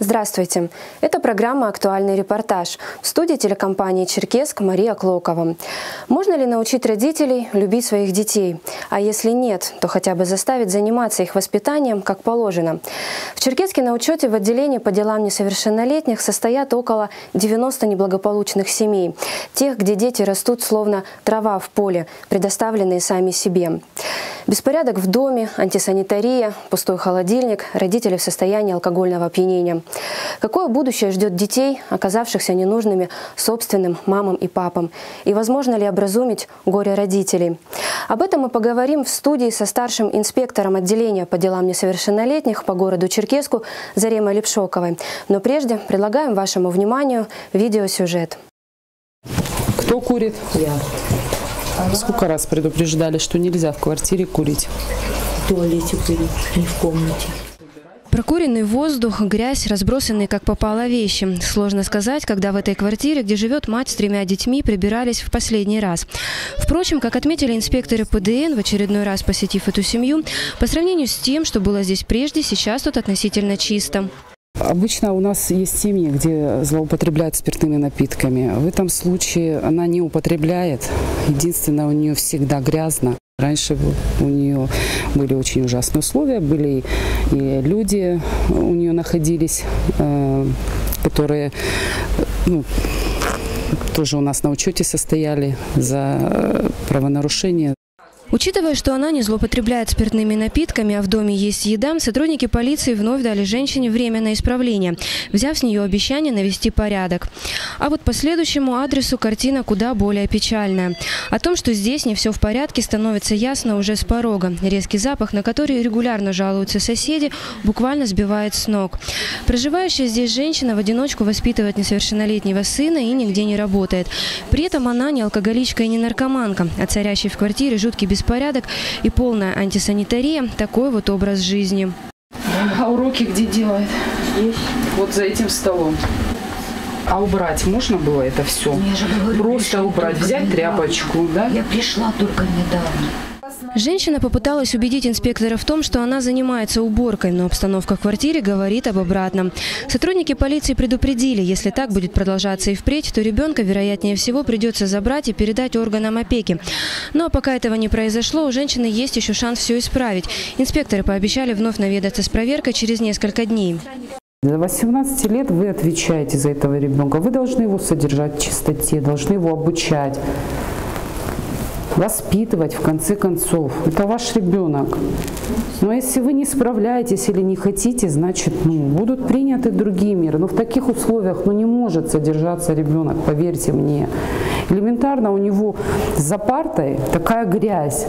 Здравствуйте! Это программа «Актуальный репортаж». В студии телекомпании «Черкесск» Мария Клокова. Можно ли научить родителей любить своих детей? А если нет, то хотя бы заставить заниматься их воспитанием, как положено. В Черкесске на учете в отделении по делам несовершеннолетних состоят около 90 неблагополучных семей. Тех, где дети растут словно трава в поле, предоставленные сами себе. Беспорядок в доме, антисанитария, пустой холодильник, родители в состоянии алкогольного опьянения. Какое будущее ждет детей, оказавшихся ненужными собственным мамам и папам? И возможно ли образумить горе родителей? Об этом мы поговорим в студии со старшим инспектором отделения по делам несовершеннолетних по городу Черкесску Заремой Лепшоковой. Но прежде предлагаем вашему вниманию видеосюжет. Кто курит? Я. Сколько раз предупреждали, что нельзя в квартире курить? В туалете курить, не в комнате. Прокуренный воздух, грязь, разбросанные как попало вещи. Сложно сказать, когда в этой квартире, где живет мать с 3 детьми, прибирались в последний раз. Впрочем, как отметили инспекторы ПДН, в очередной раз посетив эту семью, по сравнению с тем, что было здесь прежде, сейчас тут относительно чисто. Обычно у нас есть семьи, где злоупотребляют спиртными напитками. В этом случае она не употребляет. Единственное, у нее всегда грязно. Раньше у нее были очень ужасные условия, были и люди у нее находились, которые тоже у нас на учете состояли за правонарушение. Учитывая, что она не злоупотребляет спиртными напитками, а в доме есть еда, сотрудники полиции вновь дали женщине время на исправление, взяв с нее обещание навести порядок. А вот по следующему адресу картина куда более печальная. О том, что здесь не все в порядке, становится ясно уже с порога. Резкий запах, на который регулярно жалуются соседи, буквально сбивает с ног. Проживающая здесь женщина в одиночку воспитывает несовершеннолетнего сына и нигде не работает. При этом она не алкоголичка и не наркоманка, а царящий в квартире жуткий беспорядок и полная антисанитария – такой вот образ жизни. А уроки где делает? Здесь. Вот за этим столом. А убрать можно было это все? Я же говорю, просто убрать, взять тряпочку, да? Я пришла только недавно. Женщина попыталась убедить инспектора в том, что она занимается уборкой, но обстановка в квартире говорит об обратном. Сотрудники полиции предупредили, если так будет продолжаться и впредь, то ребенка, вероятнее всего, придется забрать и передать органам опеки. Но пока этого не произошло, у женщины есть еще шанс все исправить. Инспекторы пообещали вновь наведаться с проверкой через несколько дней. До 18 лет вы отвечаете за этого ребенка. Вы должны его содержать в чистоте, должны его обучать, воспитывать, в конце концов. Это ваш ребенок. Но если вы не справляетесь или не хотите, значит, будут приняты другие меры. Но в таких условиях не может содержаться ребенок, поверьте мне. Элементарно у него за партой такая грязь.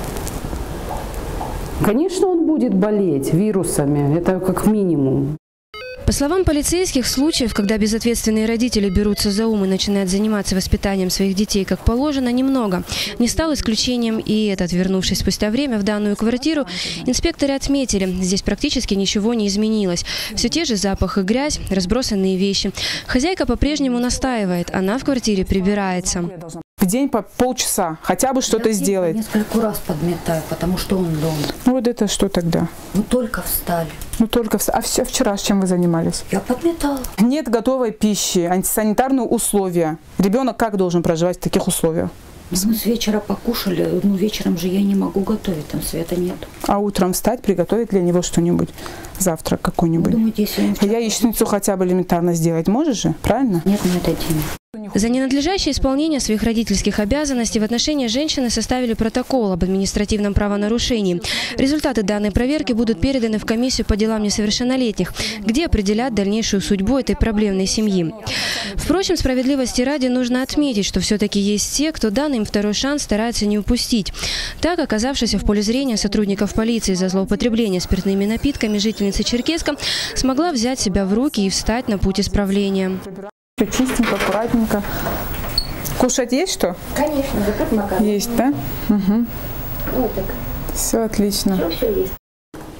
Конечно, он будет болеть вирусами, это как минимум. По словам полицейских, случаев, когда безответственные родители берутся за ум и начинают заниматься воспитанием своих детей как положено, немного. Не стал исключением и этот. Вернувшись спустя время в данную квартиру, инспекторы отметили, здесь практически ничего не изменилось. Все те же запах и грязь, разбросанные вещи. Хозяйка по-прежнему настаивает, она в квартире прибирается. В день по полчаса хотя бы что-то сделает. Несколько раз подметаю, потому что он дома. Вот это что тогда? Мы только встали. А все вчера с чем вы занимались? Я подметала. Нет готовой пищи, антисанитарные условия. Ребенок как должен проживать в таких условиях? Мы с вечера покушали, вечером же я не могу готовить, там света нет. А утром встать, приготовить для него что-нибудь, завтрак какой-нибудь. Думаете, если он яичницу хотя бы элементарно сделать можешь же, правильно? Нет, на это денег. За ненадлежащее исполнение своих родительских обязанностей в отношении женщины составили протокол об административном правонарушении. Результаты данной проверки будут переданы в комиссию по делам несовершеннолетних, где определят дальнейшую судьбу этой проблемной семьи. Впрочем, справедливости ради нужно отметить, что все-таки есть те, кто данный им второй шанс старается не упустить. Так, оказавшаяся в поле зрения сотрудников полиции за злоупотребление спиртными напитками жительница Черкесска смогла взять себя в руки и встать на путь исправления. Чистенько, аккуратненько. Кушать есть что? Конечно, тут макароны. Есть, да? Угу. Вот так. Все отлично. Все есть.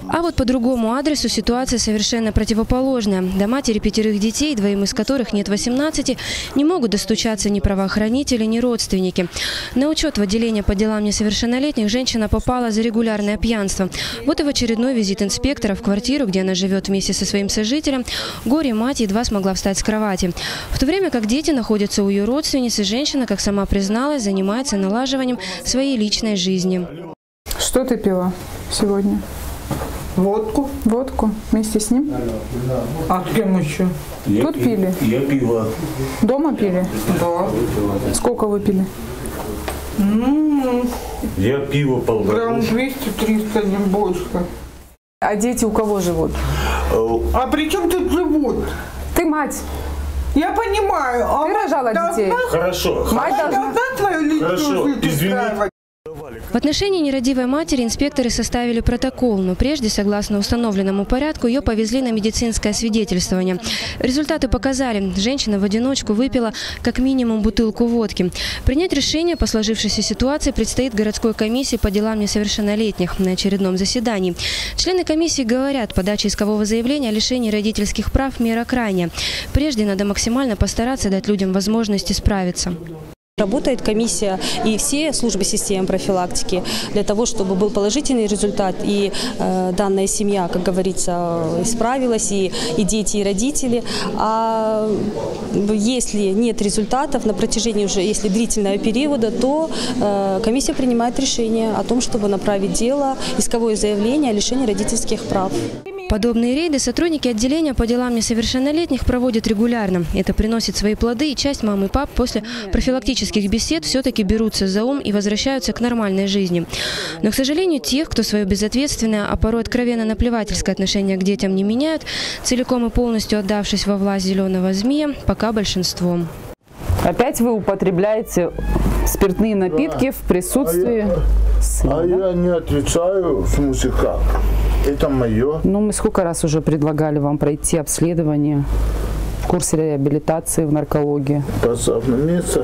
А вот по другому адресу ситуация совершенно противоположная. До матери 5 детей, 2 из которых нет 18, не могут достучаться ни правоохранители, ни родственники. На учет в отделение по делам несовершеннолетних женщина попала за регулярное пьянство. Вот и в очередной визит инспектора в квартиру, где она живет вместе со своим сожителем, горе-мать едва смогла встать с кровати. В то время как дети находятся у ее родственницы, женщина, как сама призналась, занимается налаживанием своей личной жизни. Что ты пила сегодня? Водку. Водку? Вместе с ним? А с кем еще? Тут пили? Я пила. Дома пили? Да. Сколько вы пили? Я пиво полгода. Грамм 200-300, не больше. А дети у кого живут? А при чем тут живут? Ты мать. Я понимаю. Ты рожала детей? Хорошо. Мать должна твою личную жизнь устраивать. В отношении нерадивой матери инспекторы составили протокол, но прежде, согласно установленному порядку, ее повезли на медицинское освидетельствование. Результаты показали, женщина в одиночку выпила как минимум бутылку водки. Принять решение по сложившейся ситуации предстоит городской комиссии по делам несовершеннолетних на очередном заседании. Члены комиссии говорят, подача искового заявления о лишении родительских прав – мера крайняя. Прежде надо максимально постараться дать людям возможность исправиться. Работает комиссия и все службы системы профилактики для того, чтобы был положительный результат и данная семья, как говорится, исправилась, и дети, и родители. А если нет результатов на протяжении уже, если длительного периода, то комиссия принимает решение о том, чтобы направить дело, исковое заявление о лишении родительских прав. Подобные рейды сотрудники отделения по делам несовершеннолетних проводят регулярно. Это приносит свои плоды, и часть мам и пап после профилактических бесед все-таки берутся за ум и возвращаются к нормальной жизни. Но, к сожалению, тех, кто свое безответственное, а порой откровенно наплевательское отношение к детям не меняют, целиком и полностью отдавшись во власть зеленого змея, пока большинство. Опять вы употребляете спиртные напитки в присутствии сына? А я не отвечаю, в смысле как. Это мое. Ну, мы сколько раз уже предлагали вам пройти обследование в курсе реабилитации в наркологии. Посадное место.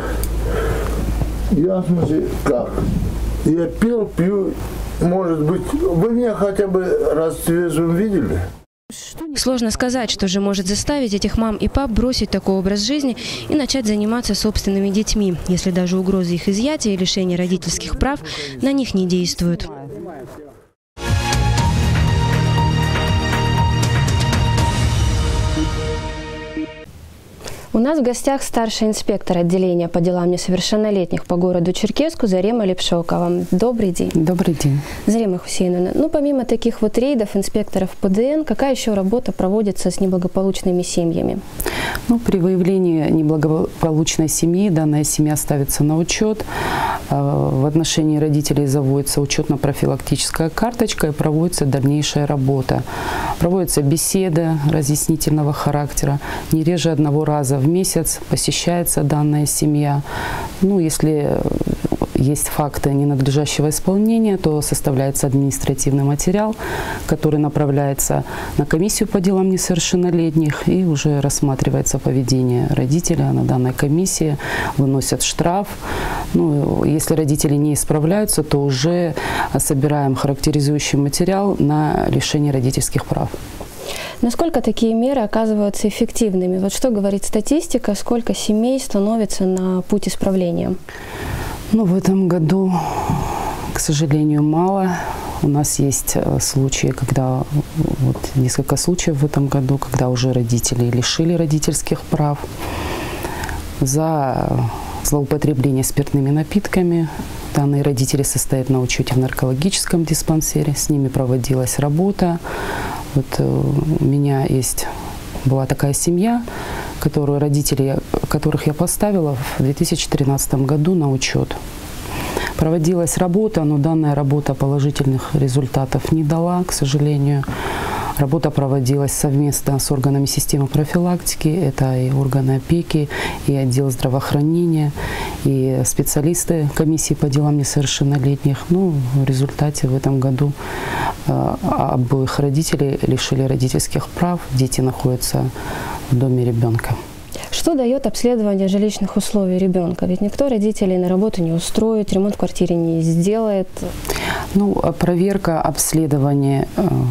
Я, в смысле, как. Я пью, может быть, вы меня хотя бы раз трезвым видели? Сложно сказать, что же может заставить этих мам и пап бросить такой образ жизни и начать заниматься собственными детьми, если даже угрозы их изъятия и лишения родительских прав на них не действуют. У нас в гостях старший инспектор отделения по делам несовершеннолетних по городу Черкесску Зарема Лепшокова. Добрый день. Добрый день. Зарема Хусейновна, ну помимо таких вот рейдов инспекторов ПДН, какая еще работа проводится с неблагополучными семьями? Ну, при выявлении неблагополучной семьи данная семья ставится на учет. В отношении родителей заводится учетно-профилактическая карточка и проводится дальнейшая работа. Проводится беседа разъяснительного характера. Не реже одного раза в месяц посещается данная семья. Ну, если есть факты ненадлежащего исполнения, то составляется административный материал, который направляется на комиссию по делам несовершеннолетних, и уже рассматривается поведение родителя на данной комиссии, выносят штраф. Ну, если родители не исправляются, то уже собираем характеризующий материал на лишение родительских прав. Насколько такие меры оказываются эффективными? Вот что говорит статистика, сколько семей становится на путь исправления? Ну, в этом году, к сожалению, мало. У нас есть случаи, когда, вот несколько случаев в этом году, когда уже родители лишили родительских прав за злоупотребление спиртными напитками. Данные родители состоят на учете в наркологическом диспансере, с ними проводилась работа. Вот у меня была такая семья, родители которых я поставила в 2013 году на учет. Проводилась работа, но данная работа положительных результатов не дала, к сожалению. Работа проводилась совместно с органами системы профилактики, это и органы опеки, и отдел здравоохранения, и специалисты комиссии по делам несовершеннолетних. Ну, в результате в этом году обоих родителей лишили родительских прав, дети находятся в доме ребенка. Что дает обследование жилищных условий ребенка? Ведь никто родителей на работу не устроит, ремонт в квартире не сделает. Ну, проверка, обследование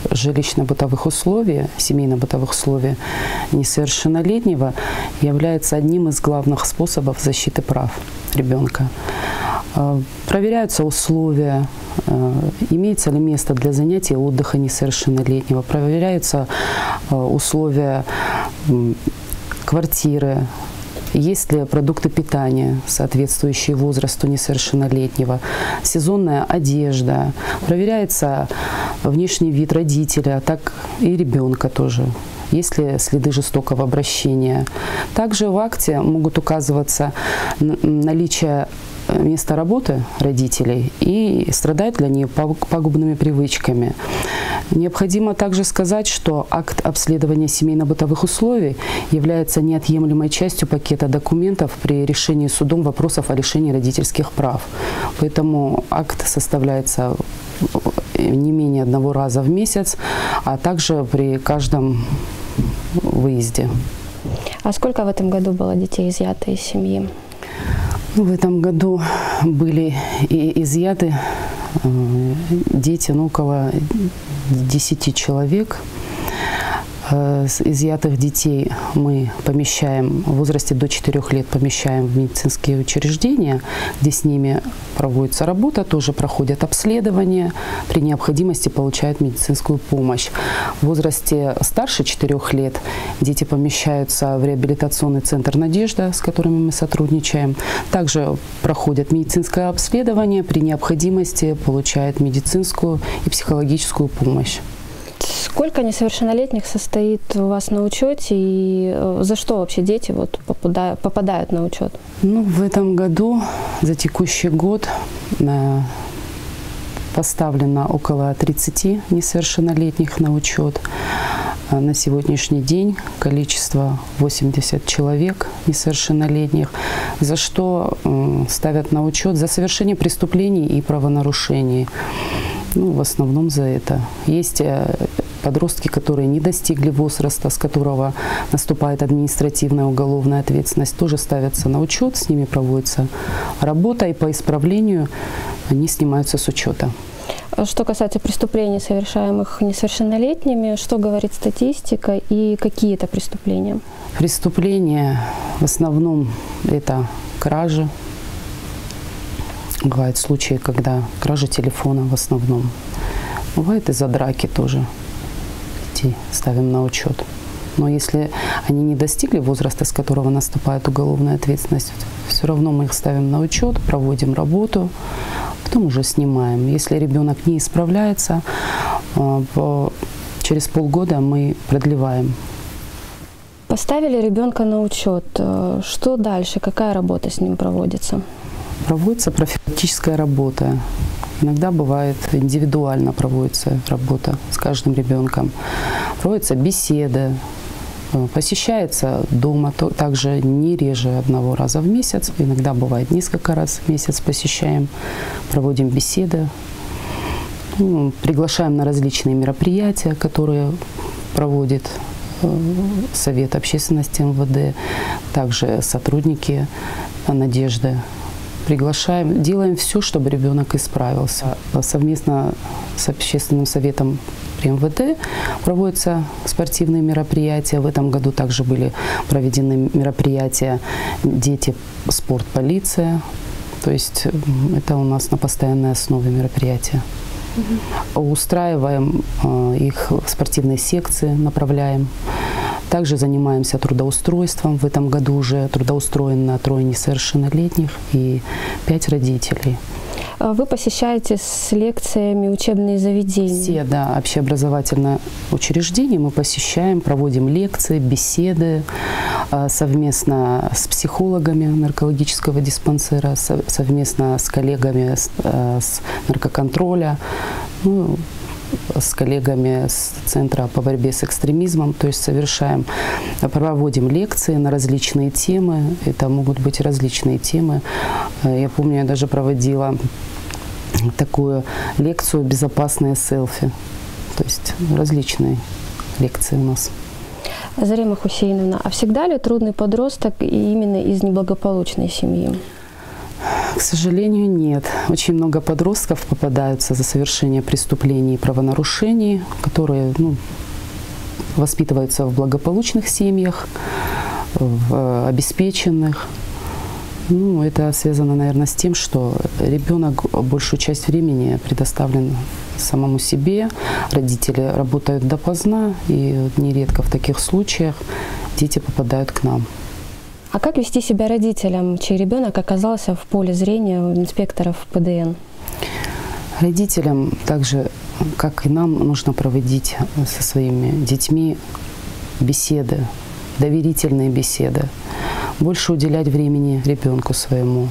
жилищно-бытовых условий, семейно-бытовых условий несовершеннолетнего является одним из главных способов защиты прав ребенка. Проверяются условия, имеется ли место для занятий отдыха несовершеннолетнего, проверяются условия квартиры, есть ли продукты питания, соответствующие возрасту несовершеннолетнего, сезонная одежда, проверяется внешний вид родителя, так и ребенка тоже. Есть ли следы жестокого обращения. Также в акте могут указываться наличие места работы родителей и страдают ли они пагубными привычками. Необходимо также сказать, что акт обследования семейно-бытовых условий является неотъемлемой частью пакета документов при решении судом вопросов о лишении родительских прав. Поэтому акт составляется не менее одного раза в месяц, а также при каждом выезде. А сколько в этом году было детей изъято из семьи? В этом году были изъяты дети, около 10 человек. Изъятых детей мы помещаем в возрасте до 4 лет, помещаем в медицинские учреждения, где с ними проводится работа, тоже проходят обследование, при необходимости получают медицинскую помощь. В возрасте старше 4 лет дети помещаются в реабилитационный центр «Надежда», с которыми мы сотрудничаем. Также проходят медицинское обследование, при необходимости получают медицинскую и психологическую помощь. Сколько несовершеннолетних состоит у вас на учете и за что вообще дети попадают на учет? В этом году, за текущий год, поставлено около 30 несовершеннолетних на учет. На сегодняшний день количество 80 человек несовершеннолетних, за что ставят на учет? За совершение преступлений и правонарушений. В основном за это. Есть подростки, которые не достигли возраста, с которого наступает административная уголовная ответственность, тоже ставятся на учет, с ними проводится работа, и по исправлению они снимаются с учета. Что касается преступлений, совершаемых несовершеннолетними, что говорит статистика и какие это преступления? Преступления в основном это кражи. Бывают случаи, когда кражи телефона в основном. Бывает из-за драки тоже. Детей ставим на учет. Но если они не достигли возраста, с которого наступает уголовная ответственность, все равно мы их ставим на учет, проводим работу, потом уже снимаем. Если ребенок не исправляется, через полгода мы продлеваем. Поставили ребенка на учет. Что дальше? Какая работа с ним проводится? Проводится профилактическая работа. Иногда бывает индивидуально проводится работа с каждым ребенком. Проводятся беседы, посещается дома также не реже одного раза в месяц. Иногда бывает несколько раз в месяц посещаем, проводим беседы. Приглашаем на различные мероприятия, которые проводит Совет общественности МВД, также сотрудники «Надежды». Приглашаем, делаем все, чтобы ребенок исправился. Совместно с общественным советом при МВД проводятся спортивные мероприятия. В этом году также были проведены мероприятия «Дети, спорт, полиция». То есть это у нас на постоянной основе мероприятия. Устраиваем их в спортивные секции, направляем. Также занимаемся трудоустройством. В этом году уже трудоустроено 3 несовершеннолетних и 5 родителей. Вы посещаете с лекциями учебные заведения? Все, да, общеобразовательные учреждения мы посещаем, проводим лекции, беседы совместно с психологами наркологического диспансера, совместно с коллегами с наркоконтроля, с коллегами с Центра по борьбе с экстремизмом. То есть проводим лекции на различные темы. Это могут быть различные темы. Я помню, я даже проводила такую лекцию «Безопасные селфи». То есть различные лекции у нас. Зарима Хусейновна, а всегда ли трудный подросток именно из неблагополучной семьи? К сожалению, нет. Очень много подростков попадаются за совершение преступлений и правонарушений, которые воспитываются в благополучных семьях, в обеспеченных. Это связано, наверное, с тем, что ребенок большую часть времени предоставлен самому себе. Родители работают допоздна, и нередко в таких случаях дети попадают к нам. А как вести себя родителям, чей ребенок оказался в поле зрения у инспекторов ПДН? Родителям также, как и нам, нужно проводить со своими детьми беседы, доверительные беседы, больше уделять времени ребенку своему,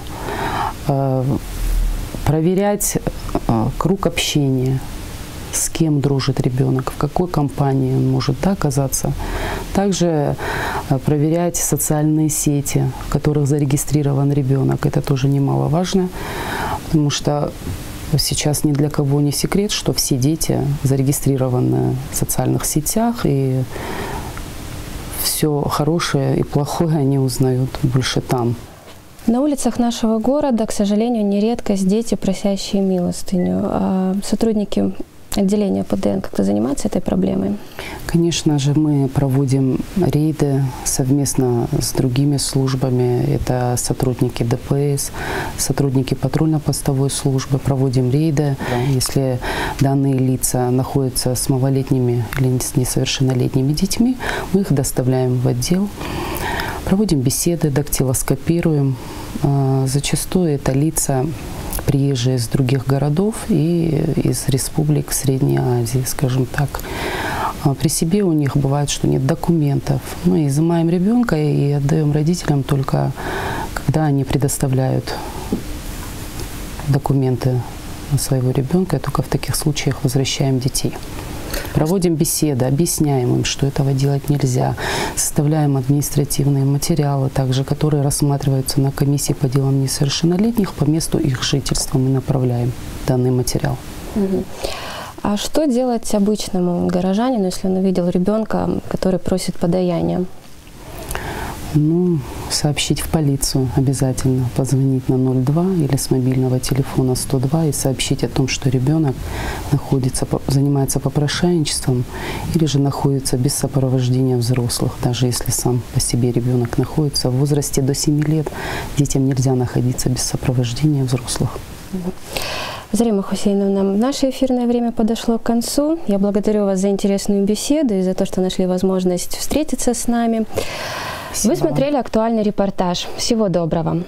проверять круг общения, с кем дружит ребенок, в какой компании он может оказаться. Также проверять социальные сети, в которых зарегистрирован ребенок. Это тоже немаловажно, потому что сейчас ни для кого не секрет, что все дети зарегистрированы в социальных сетях, и все хорошее и плохое они узнают больше там. На улицах нашего города, к сожалению, не редкость дети, просящие милостыню. А сотрудники отделения ПДН как-то занимаются этой проблемой? Конечно же, мы проводим рейды совместно с другими службами. Это сотрудники ДПС, сотрудники патрульно-постовой службы. Проводим рейды. Если данные лица находятся с малолетними или с несовершеннолетними детьми, мы их доставляем в отдел. Проводим беседы, дактилоскопируем. Зачастую это лица, приезжие из других городов и из республик Средней Азии, скажем так. При себе у них бывает, что нет документов. Мы изымаем ребенка и отдаем родителям только когда они предоставляют документы на своего ребенка, и только в таких случаях возвращаем детей. Проводим беседы, объясняем им, что этого делать нельзя. Составляем административные материалы, также, которые рассматриваются на комиссии по делам несовершеннолетних. По месту их жительства мы направляем данный материал. А что делать обычному горожанину, если он увидел ребенка, который просит подаяния? Сообщить в полицию обязательно, позвонить на 02 или с мобильного телефона 102 и сообщить о том, что ребенок занимается попрошайничеством или же находится без сопровождения взрослых. Даже если сам по себе ребенок находится в возрасте до 7 лет, детям нельзя находиться без сопровождения взрослых. Зарима Хусейновна, наше эфирное время подошло к концу. Я благодарю вас за интересную беседу и за то, что нашли возможность встретиться с нами. Спасибо. Вы смотрели актуальный репортаж. Всего доброго.